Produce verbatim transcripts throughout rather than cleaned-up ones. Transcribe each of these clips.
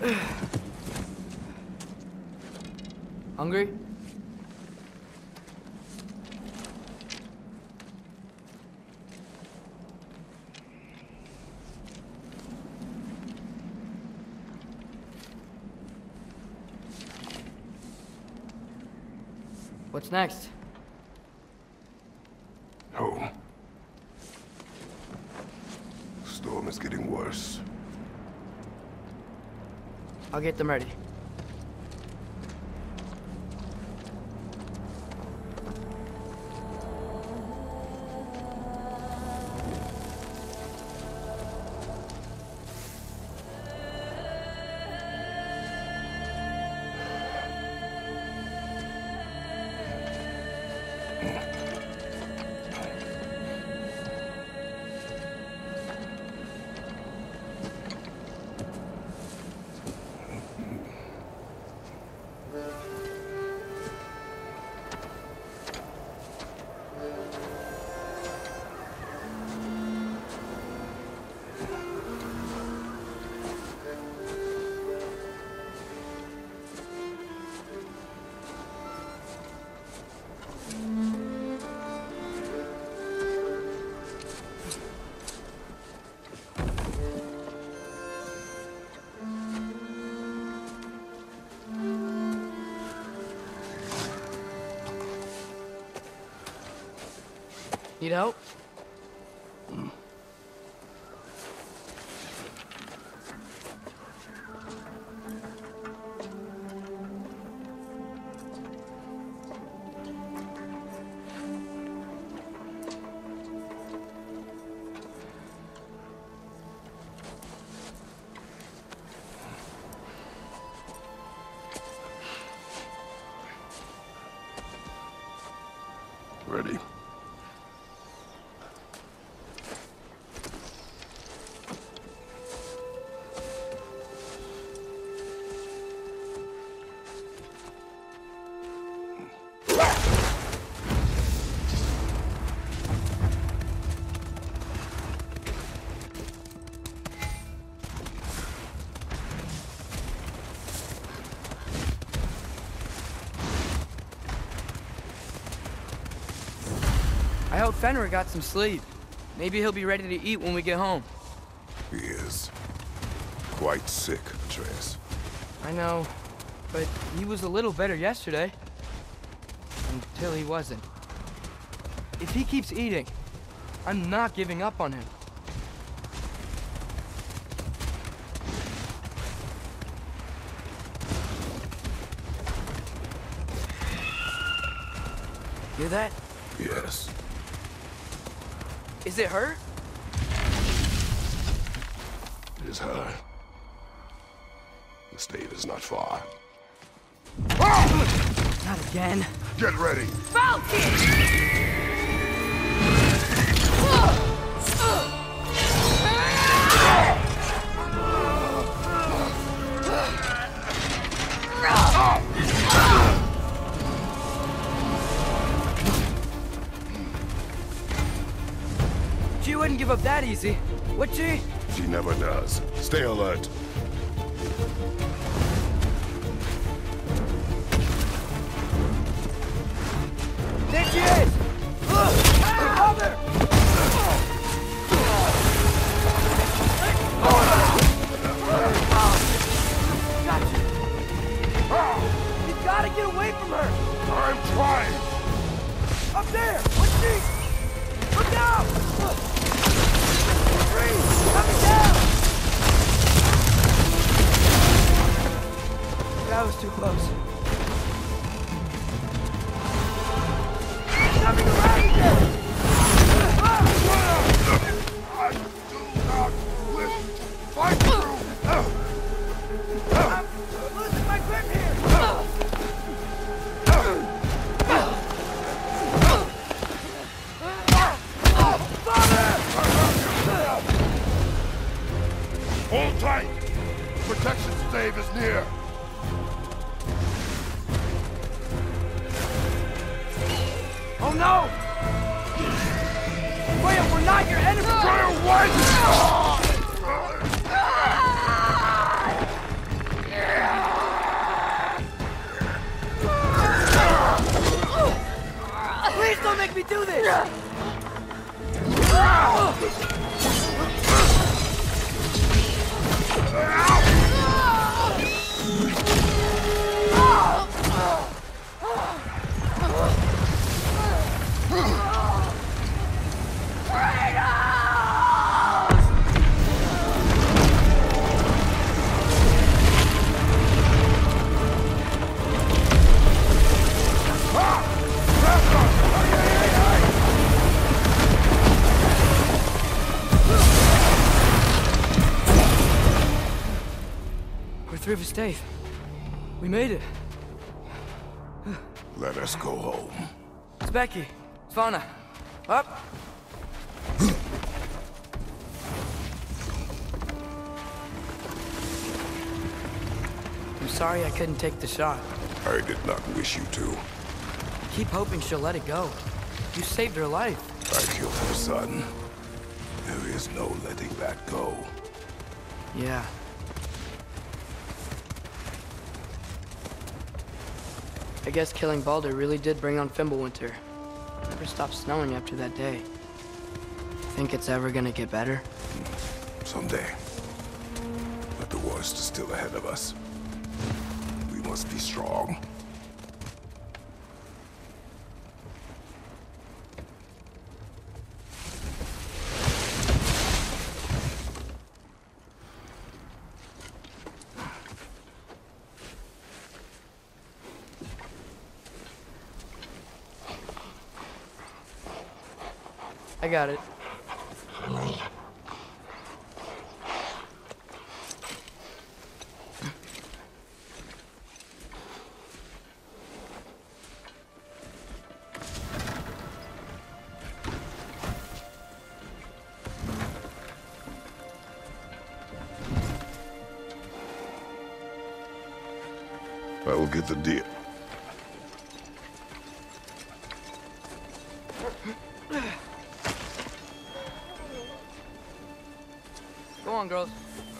Hungry? What's next? Home. Storm is getting worse. I'll get them ready. Need help? Ready. I hope Fenrir got some sleep. Maybe he'll be ready to eat when we get home. He is. Quite sick, Atreus. I know, but he was a little better yesterday. Until he wasn't. If he keeps eating, I'm not giving up on him. Hear that? Yes. Is it her? It is her. The stave is not far. Not again. Get ready! She wouldn't give up that easy, would she? She never does. Stay alert. There she is! Mother! Gotcha! You gotta get away from her! I'm trying! Up there! What's she? Look out! Freeze! Coming down! That was too close. Coming around again! I do not wish to fight through! I'm losing my grip here! Hold tight! Protection stave is near! Oh no! Freya, we're not your enemy! Freya, what? make me do this! We're through Stave. We made it. Let us go home. It's Becky. It's Fauna. Up. I'm sorry I couldn't take the shot. I did not wish you to. Keep hoping she'll let it go. You saved her life. I killed her son. There is no letting that go. Yeah. I guess killing Baldur really did bring on Fimbulwinter. Never stopped snowing after that day. Think it's ever gonna get better? Someday. But the worst is still ahead of us. We must be strong. I got it. I will get the deal. Go on, girls.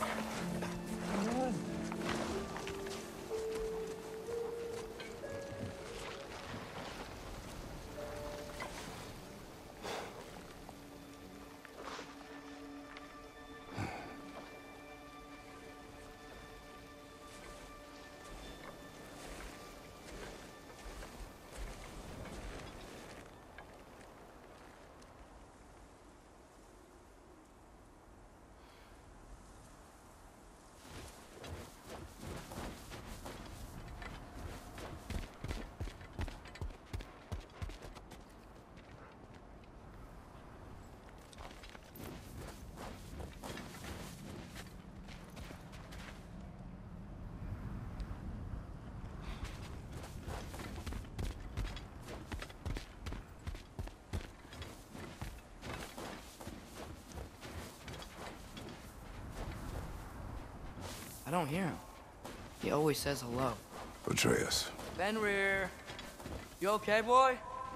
I don't hear him. He always says hello. Atreus. Fenrir. You okay, boy?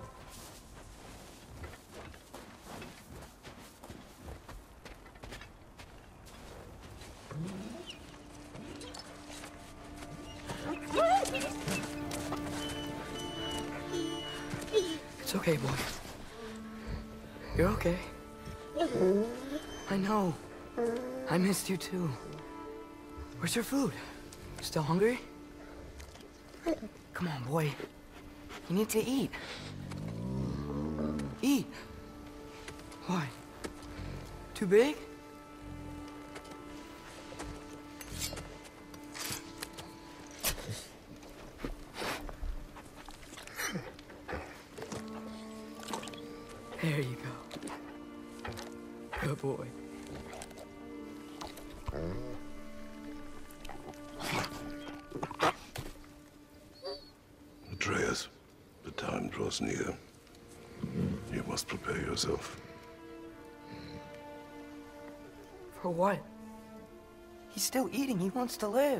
It's okay, boy. You're okay. I know. I missed you too. Where's your food? Still hungry? Come on, boy. You need to eat. Eat. Why? Too big? There you go. Good boy. Atreus, the time draws near. You must prepare yourself. For what? He's still eating. He wants to live.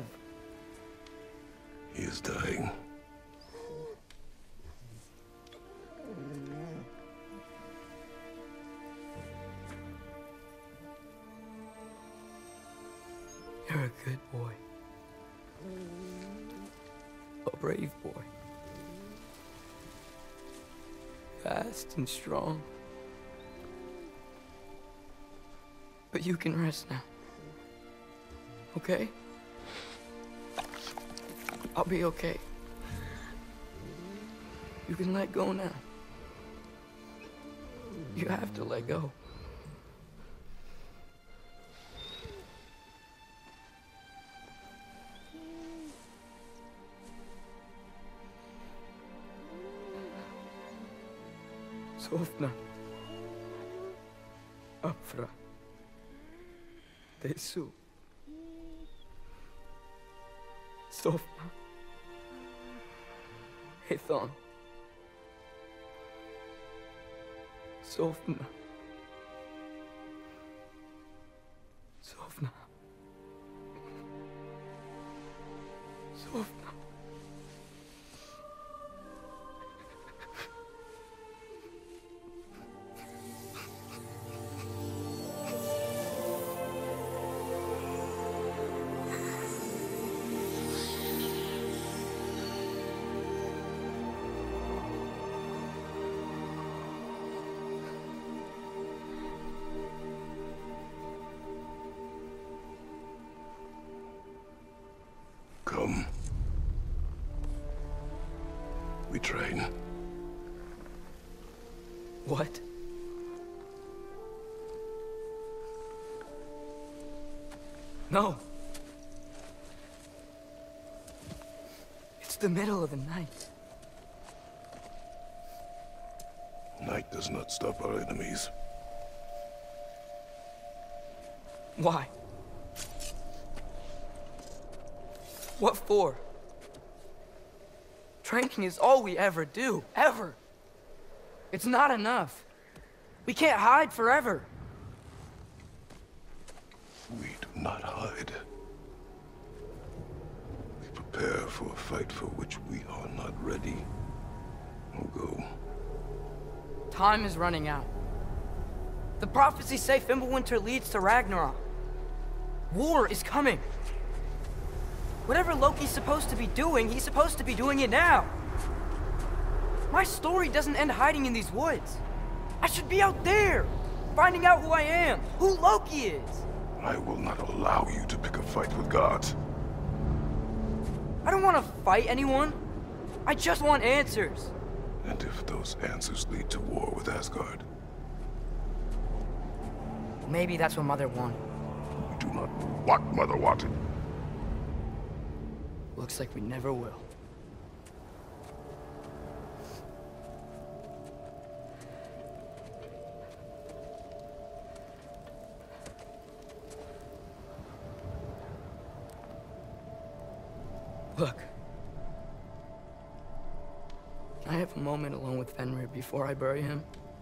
He is dying. You're a good boy. A brave boy. fast and strong. But you can rest now. Okay? I'll be okay. You can let go now. You have to let go. Sofna. Afra. Desu. Sofna. Ethon. Sofna. Sofna. Sofna. Come. We train. What? No. It's the middle of the night. Night does not stop our enemies. Why? What for? Training is all we ever do, ever. It's not enough. We can't hide forever. We do not hide. We prepare for a fight for which we are not ready. We'll go. Time is running out. The prophecies say Fimbulwinter leads to Ragnarok. War is coming. Whatever Loki's supposed to be doing, he's supposed to be doing it now. My story doesn't end hiding in these woods. I should be out there, finding out who I am, who Loki is. I will not allow you to pick a fight with gods. I don't want to fight anyone. I just want answers. And if those answers lead to war with Asgard? Maybe that's what Mother wanted. We do not know what Mother wanted. Looks like we never will. Look. Can I have a moment alone with Fenrir before I bury him?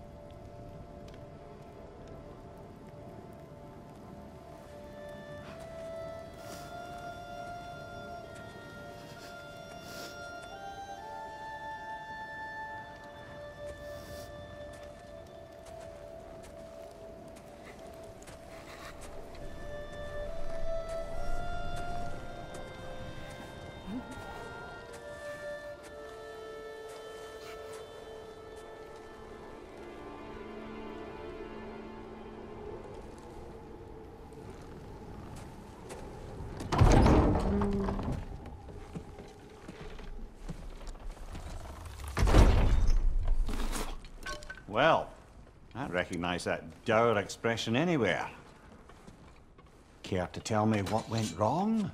Well, I recognize that dour expression anywhere. Care to tell me what went wrong?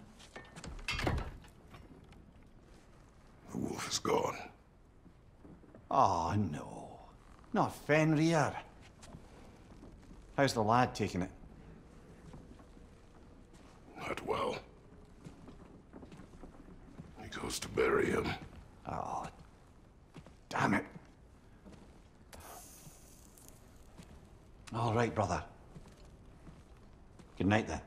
The wolf is gone. Oh, no. Not Fenrir. How's the lad taking it? Not well. He goes to bury him. Oh, damn it. All right, brother. Good night, then.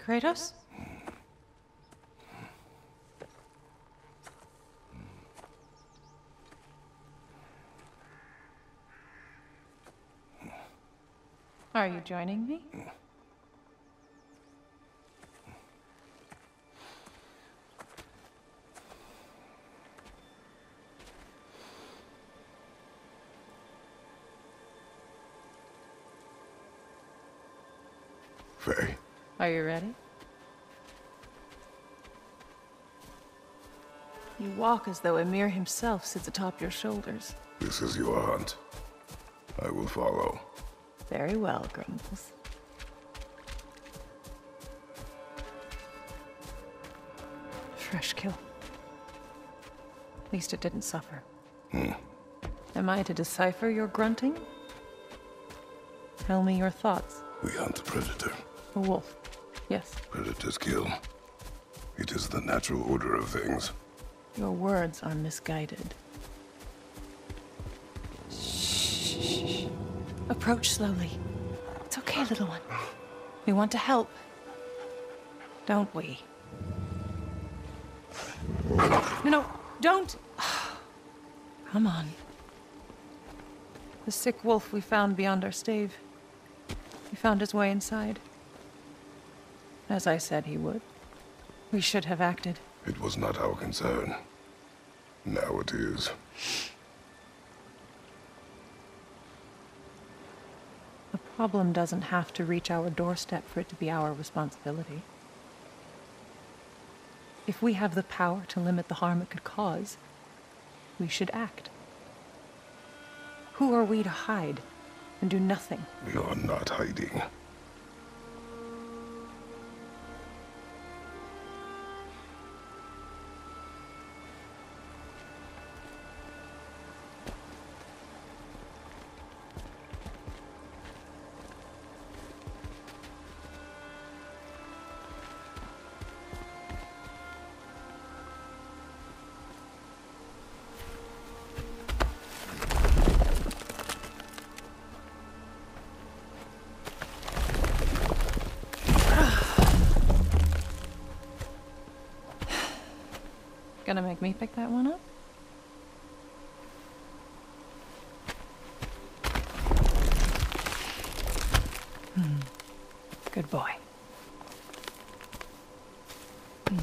Kratos? Are you joining me? Faye. Are you ready? You walk as though Ymir himself sits atop your shoulders. This is your hunt. I will follow. Very well, Grumbles. Fresh kill. At least it didn't suffer. Hmm. Am I to decipher your grunting? Tell me your thoughts. We hunt the predator. A wolf. Yes. Predators kill. It is the natural order of things. Your words are misguided. Shh. Approach slowly. It's okay, little one. We want to help. Don't we? No, no, don't! Come on. The sick wolf we found beyond our stave. He found his way inside. As I said he would. We should have acted. It was not our concern. Now it is. The problem doesn't have to reach our doorstep for it to be our responsibility. If we have the power to limit the harm it could cause, we should act. Who are we to hide and do nothing? We are not hiding. Gonna make me pick that one up? Hmm. Good boy. Hmm.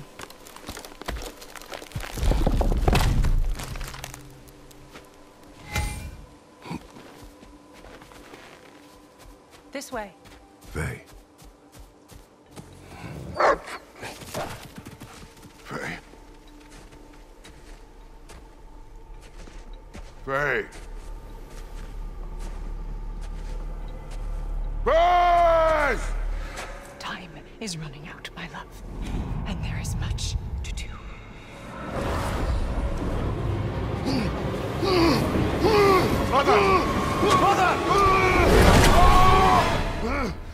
This way. Faye. Faye. Faye. Faye! Time is running out, my love. And there is much to do. Mother! Mother!